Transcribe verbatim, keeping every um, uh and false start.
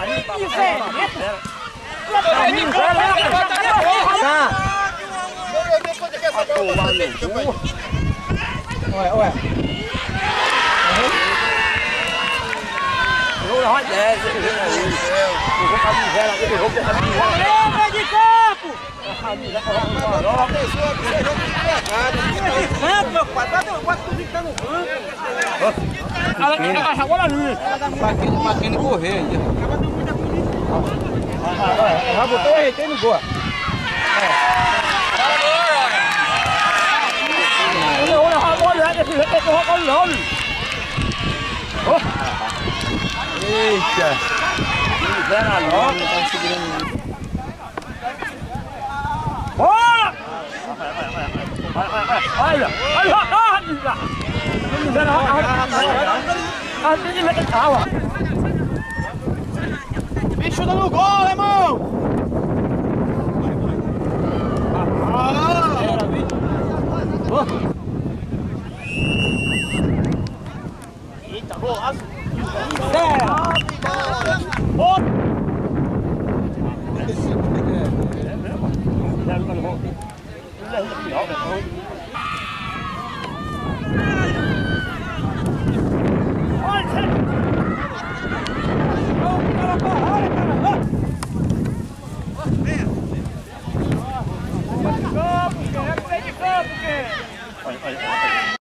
Olha, olha. Vai desce, eu vou com a miséria, eu vou com a miséria. Olha de campo! A miséria vai embora. Campo, meu pai, bota tudo que tá no banco. Agora ali. Pra quem não correr ainda. Já botou o reitei no gol. Olha, olha, olha, esse jeito eu vou olhando. Eita! Miséria louca, tá segurando. Bora! Olha, olha, olha, miséria, olha, olha, Bicho dando gol, irmão! Ah! Era, bicho. Eita, golaço! É! Olha, olha, olha.